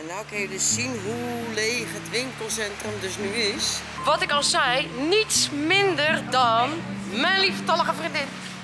Nou kun je dus zien hoe leeg het winkelcentrum dus nu is. Wat ik al zei, niets minder dan mijn lieftallige vriendin.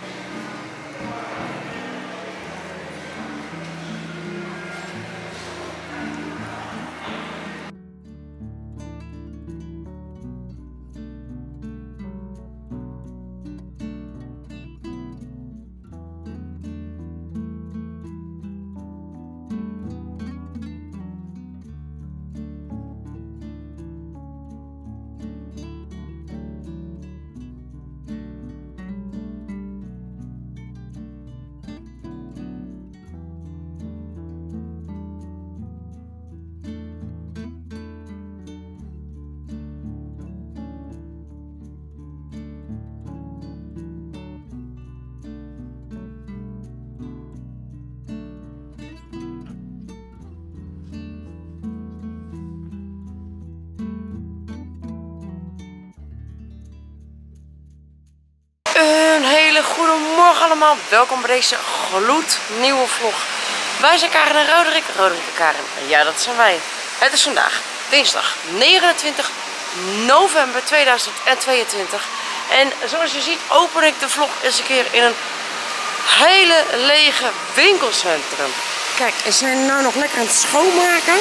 Een hele goede morgen allemaal. Welkom bij deze gloednieuwe vlog. Wij zijn Karen en Roderick. Roderick en Karen. En ja, dat zijn wij. Het is vandaag dinsdag 29 november 2022. En zoals je ziet open ik de vlog eens een keer in een hele lege winkelcentrum. Kijk, en zijn nou nog lekker aan het schoonmaken.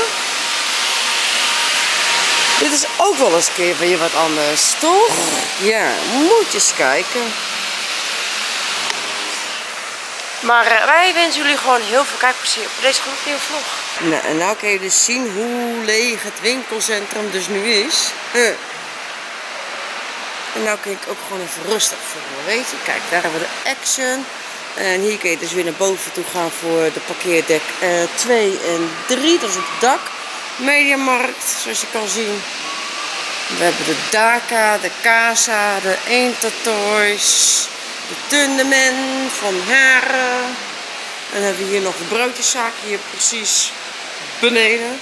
Dit is ook wel eens een keer weer wat anders, toch? Ja, moet je eens kijken. Maar wij wensen jullie gewoon heel veel kijkplezier op deze gloednieuwe vlog. Nou, en nou kun je dus zien hoe leeg het winkelcentrum dus nu is. En nou kun ik ook gewoon even rustig voelen, weet je. Kijk, daar hebben we de Action. En hier kun je dus weer naar boven toe gaan voor de parkeerdek 2 en 3. Dat is op het dak. Mediamarkt, zoals je kan zien. We hebben de Daka, de Casa, de Intertoys, de Tundeman van Haren. En dan hebben we hier nog de broodjeszaak, hier precies beneden.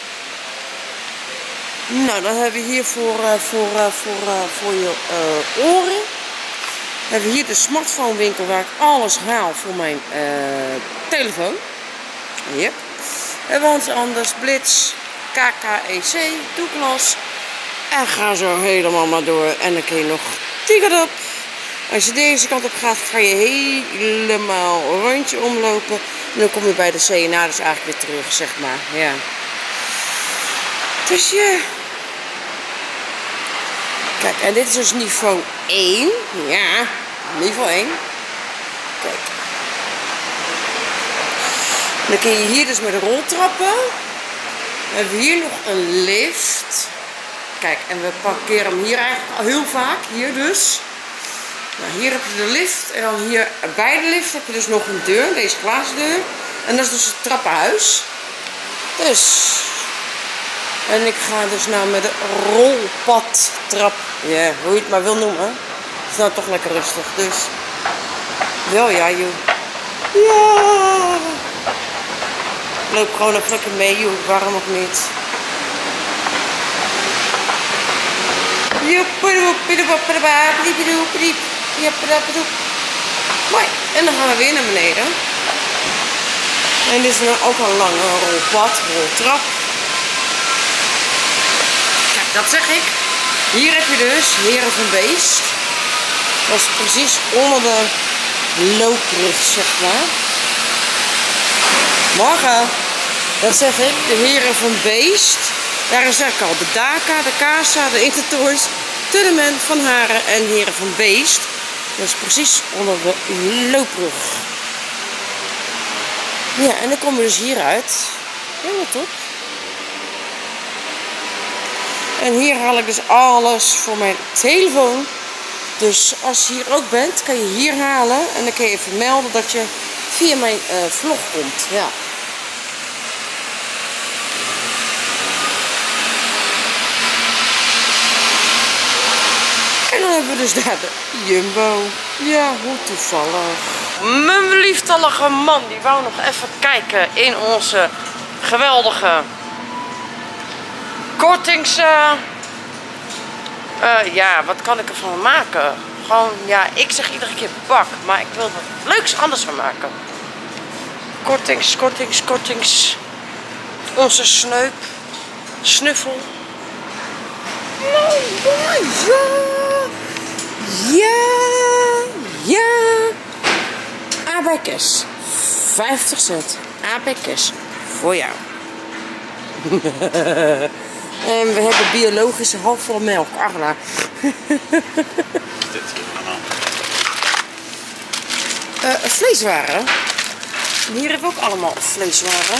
Nou, dan hebben we hier voor je oren. Hebben we hier de smartphonewinkel waar ik alles haal voor mijn telefoon. Yep. En want anders Blitz, KKEC, Douglas. En ga zo helemaal maar door. En dan kun je nog Tigerop. Als je deze kant op gaat, ga je helemaal een rondje omlopen. En dan kom je bij de CNA dus eigenlijk weer terug, zeg maar. Ja. Dus ja. Kijk, en dit is dus niveau 1. Ja, niveau 1. Kijk. Dan kun je hier dus met de roltrappen. We hebben hier nog een lift. Kijk, en we parkeren hem hier eigenlijk al heel vaak. Hier dus. Nou, hier heb je de lift. En dan hier bij de lift heb je dus nog een deur. Deze glaasdeur. En dat is dus het trappenhuis. Dus. En ik ga dus nou met de rolpadtrap. Ja, hoe je het maar wil noemen. Het is nou toch lekker rustig. Dus. Wel ja, joh. Ja. Ik loop gewoon even lekker mee, joh. Waarom nog niet? Mooi. En dan gaan we weer naar beneden. En dit is nou ook een lange rolpad, roltrap. Kijk, dat zeg ik. Hier heb je dus Heren van Beest. Dat is precies onder de loopbrug, zeg maar. Morgen. Dat zeg ik, de Heren van Beest. Daar is ook al de Daka, de Casa, de Intertoys, Tundeman van Haren en Heren van Beest. Dat is precies onder de loopbrug. Ja, en dan komen we dus hieruit. Helemaal top. En hier haal ik dus alles voor mijn telefoon. Dus als je hier ook bent, kan je hier halen. En dan kun je even melden dat je via mijn vlog komt. Ja. En dan hebben we dus daar de Jumbo. Ja, hoe toevallig. Mijn lieftallige man, die wou nog even kijken in onze geweldige kortings... ja, wat kan ik ervan maken? Gewoon, ja, ik zeg iedere keer bak, maar ik wil er wat leuks anders van maken. Kortings, kortings, kortings. Onze sneup. Snuffel. Nou, ja. Ja. Ja. Abacus. 50 cent. Abacus. Voor jou. En we hebben biologische halfvolle melk. Arla. Vleeswaren. Hier hebben we ook allemaal vleeswaren.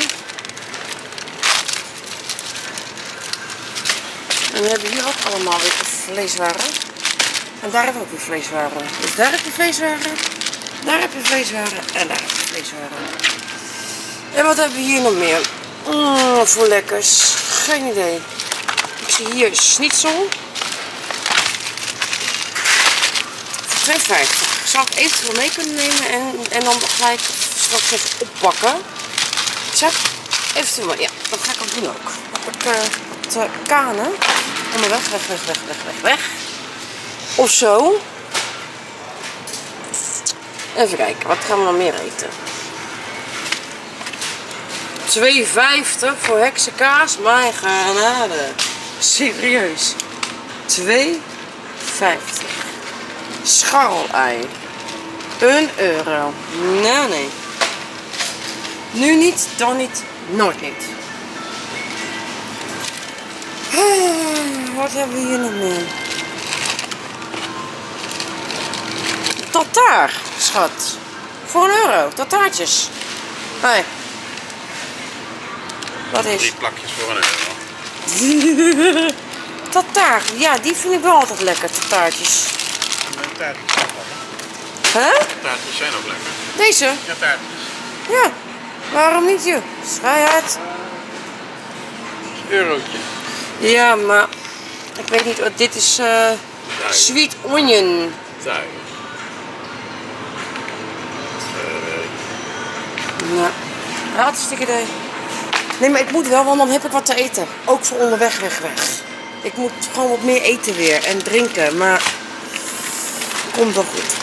En we hebben hier ook allemaal weer vleeswaren. En daar hebben we ook weer vleeswaren. Dus daar heb je vleeswaren. Daar heb je vleeswaren. En daar heb je vleeswaren. En wat hebben we hier nog meer? Voor lekkers. Geen idee. Ik zie hier schnitzel. Voor 2,50. Zou ik eventueel mee kunnen nemen en dan gelijk straks even oppakken. Zo. Eventueel, ja, dat ga ik ook doen ook. Heb ik wat kanen. Onderweg, weg. Of zo. Even kijken, wat gaan we nog meer eten? 2,50 voor heksenkaas. Mijn genade. Serieus. 2,50. Scharrelei. €1. Nee. Nu niet, dan niet, nooit niet. Wat hebben we hier nog meer? Tartaar, schat. Voor €1. Tartaartjes. Hé. Wat is? 3 plakjes voor €1. Tartaar. Ja, die vind ik wel altijd lekker, tartaartjes. Taartjes zijn ook lekker. Hè? Taartjes zijn ook lekker. Deze? Ja, taartjes. Ja. Waarom niet, joh? Schrijf uit. Eurotje. Ja, maar ik weet niet wat dit is. Sweet onion. Zuiver. Ja, hartstikke idee. Nee, maar ik moet wel, want dan heb ik wat te eten. Ook voor onderweg weg. Ik moet gewoon wat meer eten weer en drinken, maar komt wel goed.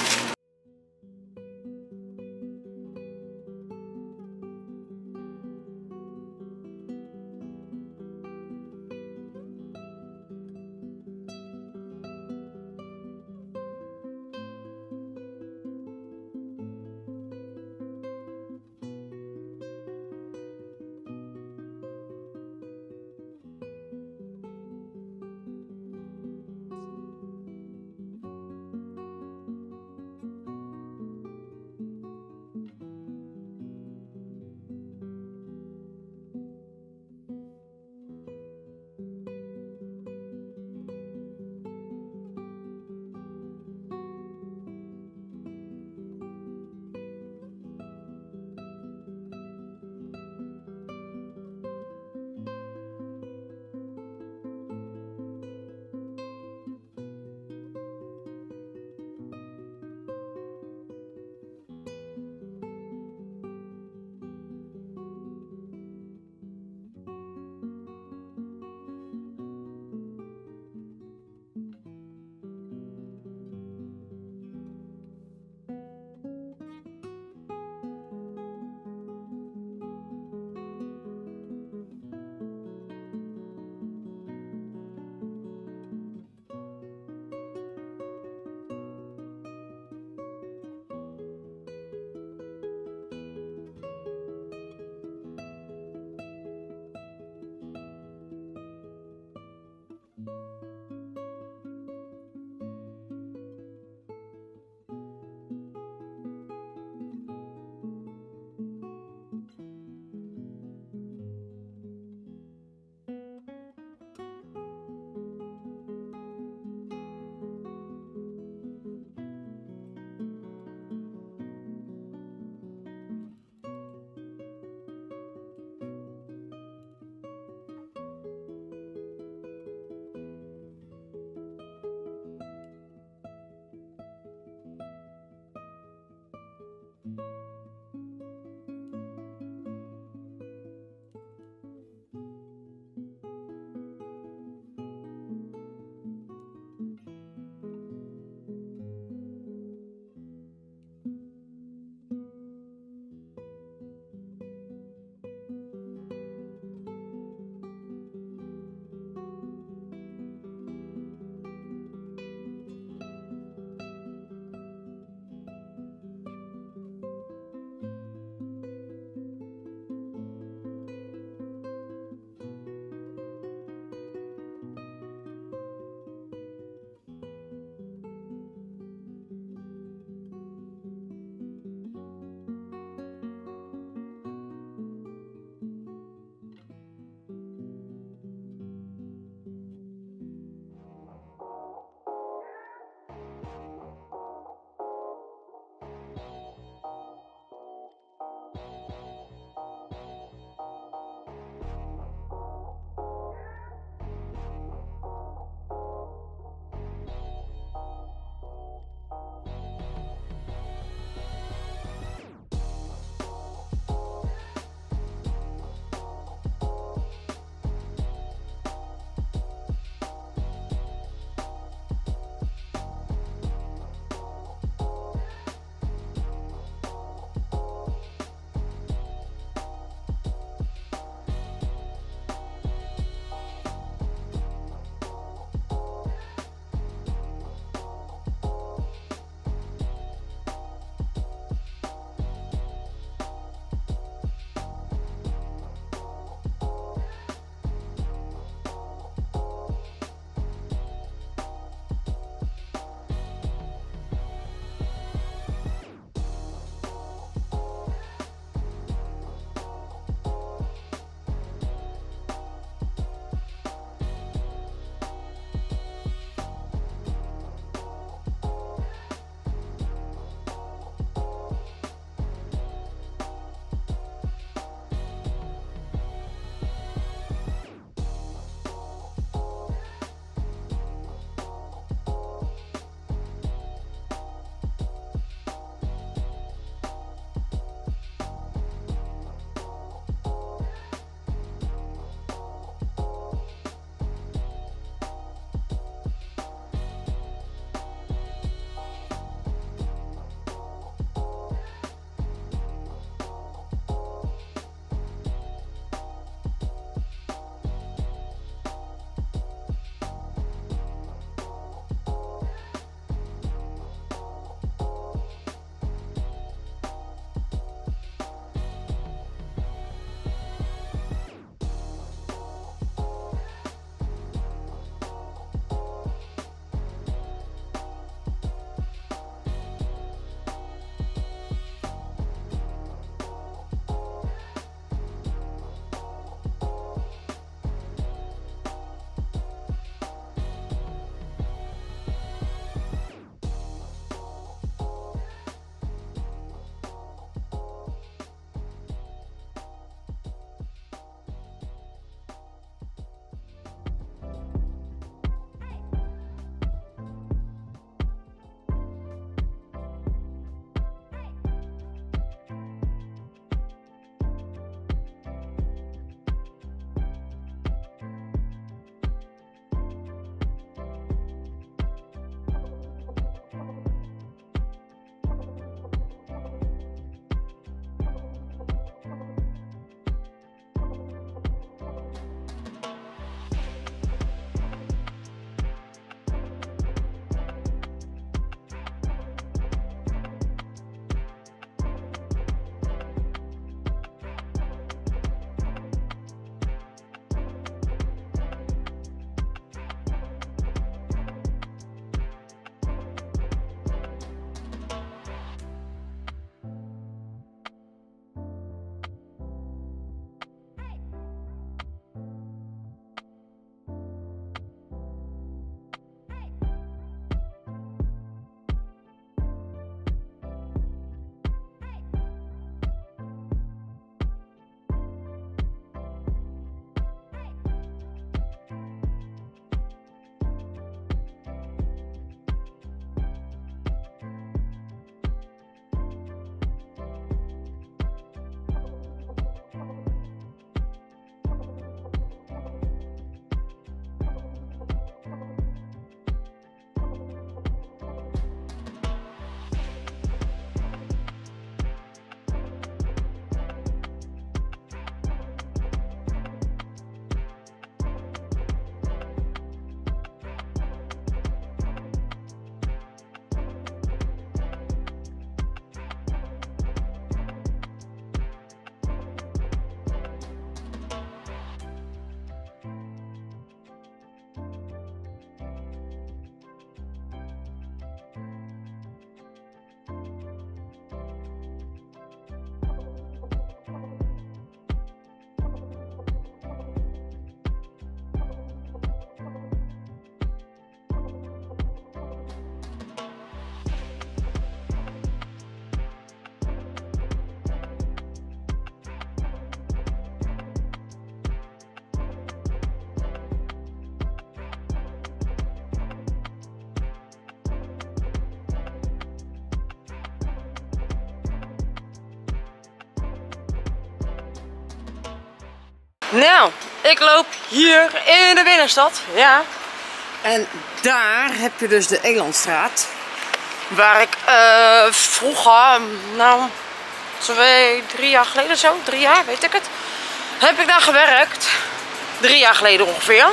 Nou, ik loop hier in de binnenstad. Ja. En daar heb je dus de Elandstraat. Waar ik vroeger, nou, 3 jaar geleden zo, 3 jaar, weet ik het. Heb ik daar gewerkt. 3 jaar geleden ongeveer.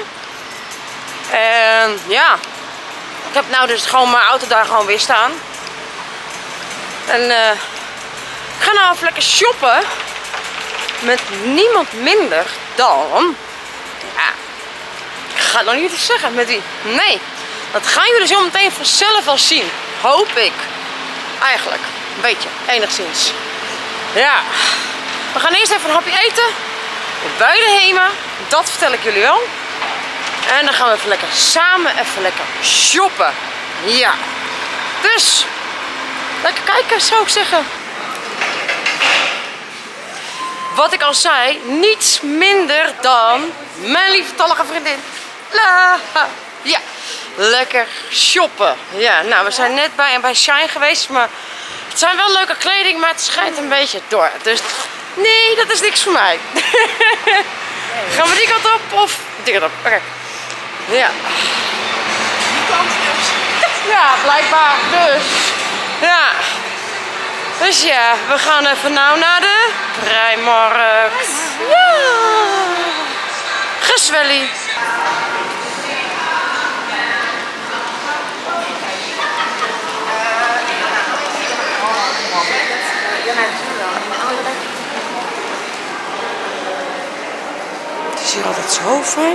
En ja, ik heb nou dus gewoon mijn auto daar gewoon weer staan. En ik ga nou even lekker shoppen. Met niemand minder dan... Ja, ik ga nog niet eens zeggen met wie. Nee, dat gaan jullie zo meteen vanzelf wel zien. Hoop ik. Eigenlijk, een beetje, enigszins. Ja, we gaan eerst even een hapje eten. Bij de HEMA, dat vertel ik jullie wel. En dan gaan we even lekker samen shoppen. Ja, dus lekker kijken zou ik zeggen. Wat ik al zei, niets minder dan mijn lieftallige vriendin. Ja, lekker shoppen. Ja, nou we zijn net bij Shine geweest, maar het zijn wel leuke kleding, maar het schijnt een beetje door. Dus nee, dat is niks voor mij. Gaan we die kant op of die kant op? Oké. Ja. Die kant dus. Ja, blijkbaar dus. Ja. Dus ja, we gaan even nou naar de Primarkt. Ja. Geswellie. Het is hier altijd zo fijn.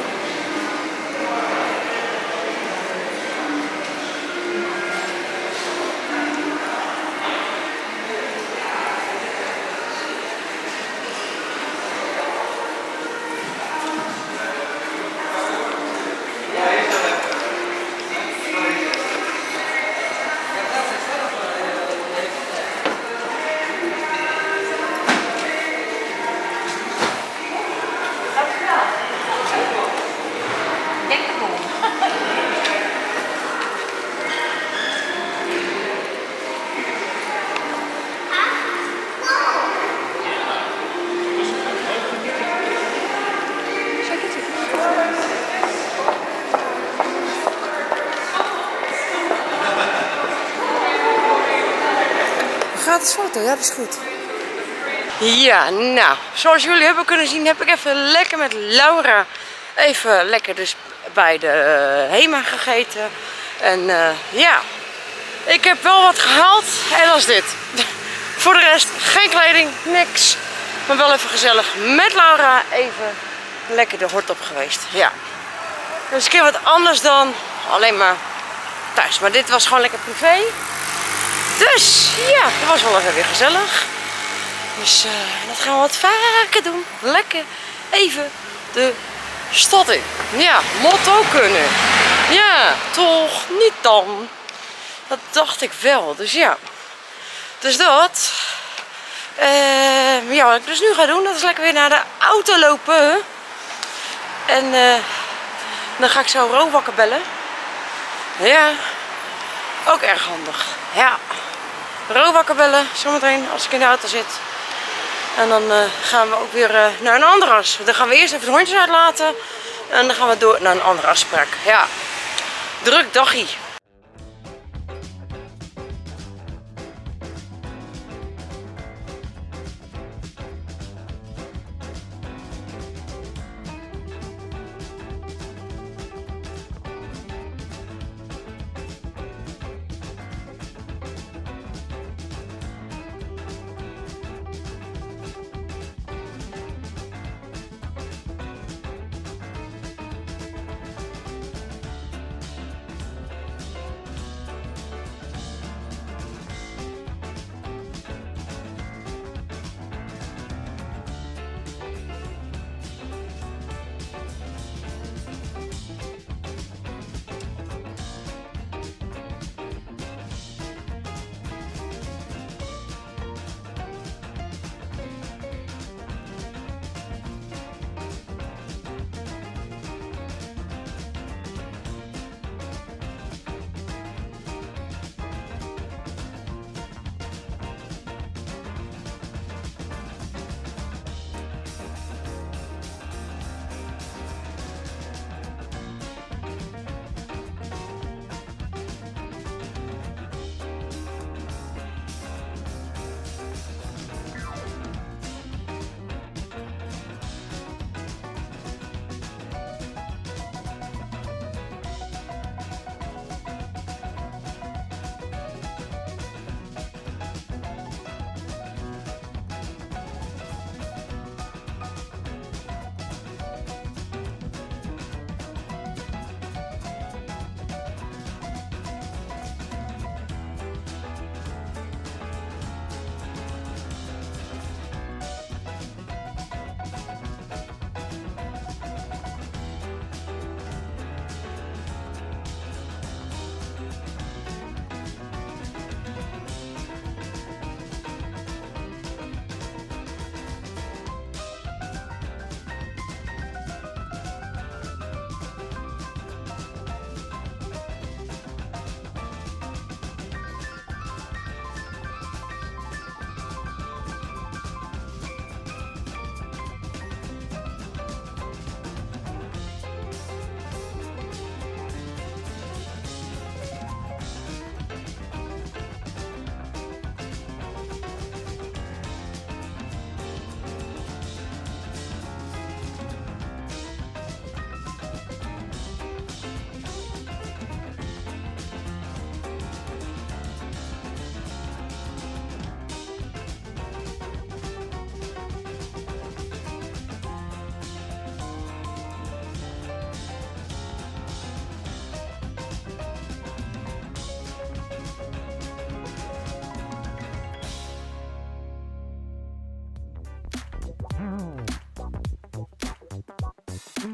Gratis foto, ja, dat is goed. Ja, nou, zoals jullie hebben kunnen zien, heb ik even lekker met Laura even lekker dus bij de HEMA gegeten. En ja, ik heb wel wat gehaald en dat is dit. Voor de rest geen kleding, niks. Maar wel even gezellig met Laura even lekker de hort op geweest. Ja, dus een keer wat anders dan alleen maar thuis. Maar dit was gewoon lekker privé. Dus ja, dat was wel even weer gezellig. Dus dat gaan we wat vaker doen. Lekker even de stad in. Ja, motto kunnen. Ja, toch niet dan. Dat dacht ik wel. Dus ja. Dus dat. Ja, wat ik dus nu ga doen, dat is lekker weer naar de auto lopen. En dan ga ik zo Ro wakker bellen. Ja, ook erg handig. Ja. Ro wakker bellen, zometeen als ik in de auto zit. En dan gaan we ook weer naar een andere as. Dan gaan we eerst even de hondjes uitlaten. En dan gaan we door naar een andere afspraak. Ja, druk dagje.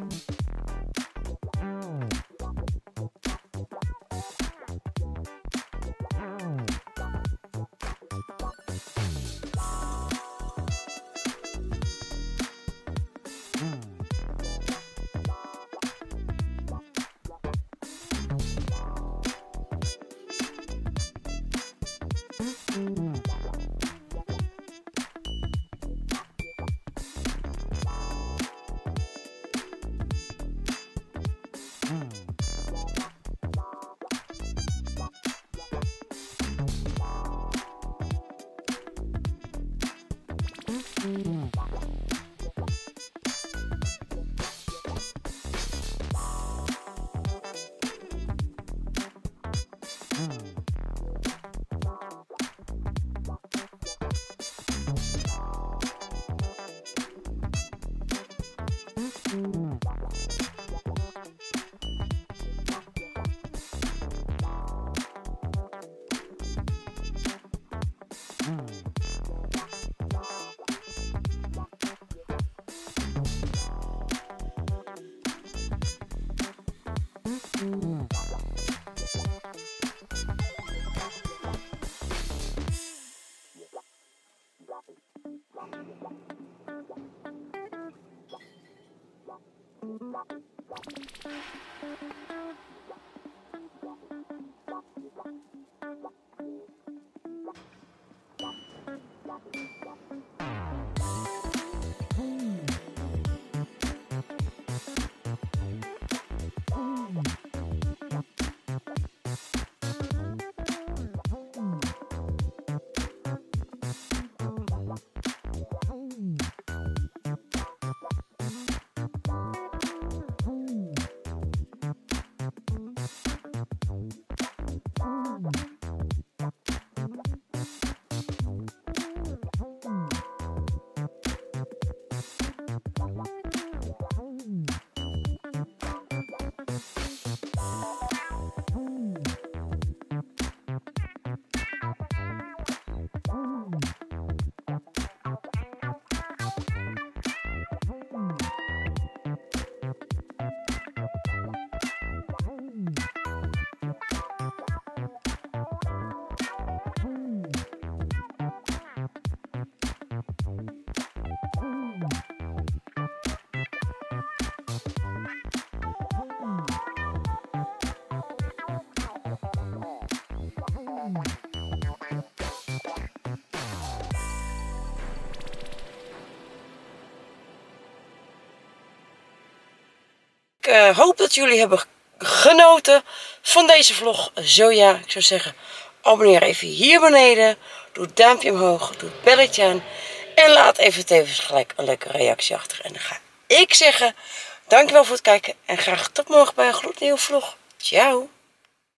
Ik hoop dat jullie hebben genoten van deze vlog. Zo ja, ik zou zeggen, abonneer even hier beneden. Doe het duimpje omhoog, doe het belletje aan. En laat even tevens gelijk een leuke reactie achter. En dan ga ik zeggen, dankjewel voor het kijken. En graag tot morgen bij een gloednieuwe vlog. Ciao!